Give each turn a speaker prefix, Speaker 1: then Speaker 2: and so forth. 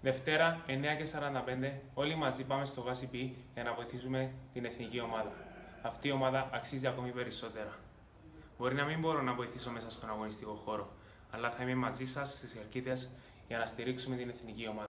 Speaker 1: Δευτέρα, 9:45, όλοι μαζί πάμε στο ΓΑΣΥΠΗ για να βοηθήσουμε την εθνική ομάδα. Αυτή η ομάδα αξίζει ακόμη περισσότερα. Μπορεί να μην μπορώ να βοηθήσω μέσα στον αγωνιστικό χώρο, αλλά θα είμαι μαζί σας στις Χαλκίδες για να στηρίξουμε την εθνική ομάδα.